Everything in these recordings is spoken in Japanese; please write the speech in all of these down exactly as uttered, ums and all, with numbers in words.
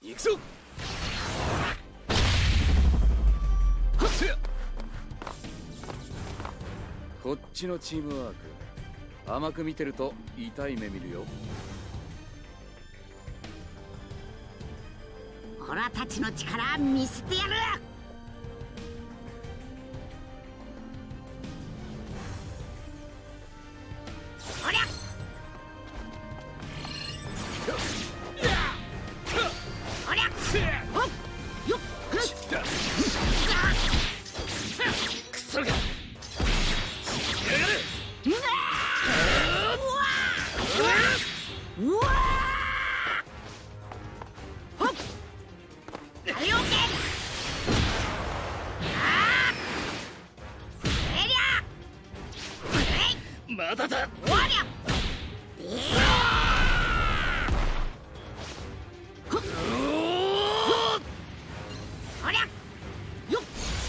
行くぞ。こっちのチームワーク甘く見てると痛い目見るよ。 オラたちの力見せてやる。おりゃおりゃほっよっくそがうわほっ大王剣あーえりゃえいまだだ。 おりゃおりゃよっ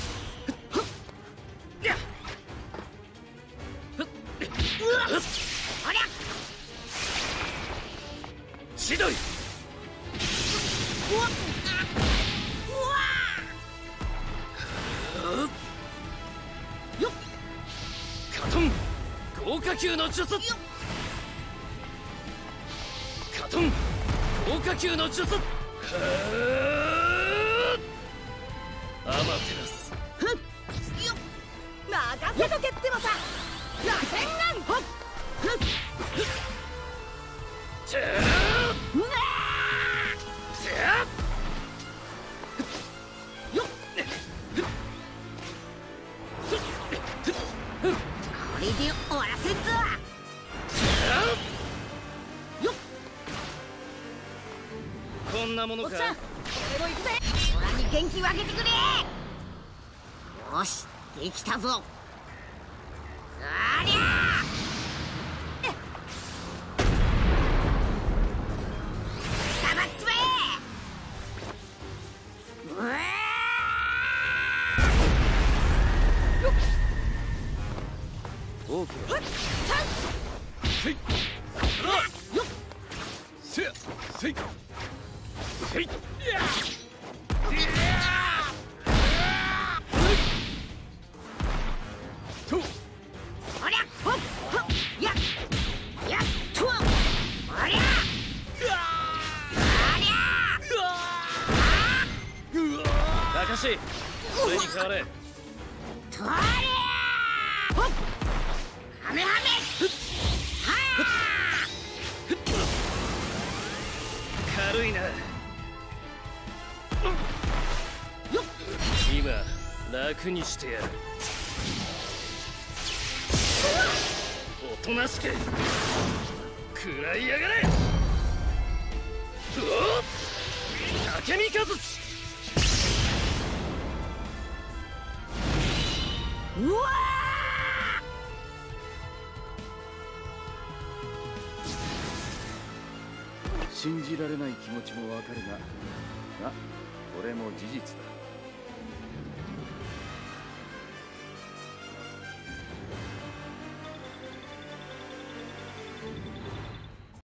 おりゃ千鳥。 うわっうわよっカトン豪華級の術。カトン豪華級の術。はあアマテラス。 ふんよっ任せとけってばさ螺旋丸ほっふっチャーうわチャーよっこれで終わらせんぞよっこんなものか。 おっちゃん俺も行くぜ。オラに元気分けてくれ。よしできたぞ。ありゃー捕まっちまえ。うわーよっオーケー。 ふっさせい。 んよっせやせいせい。とおりゃほっほっやっやっとおりゃありゃかかしそれに変われ。 とりゃほっカメハメは軽いな。 あよっ今楽にしてやる。おとなしく食らいやがれ。うおっ竹見和地。 うわ信じられない気持ちもわかるが、がこれも事実だ。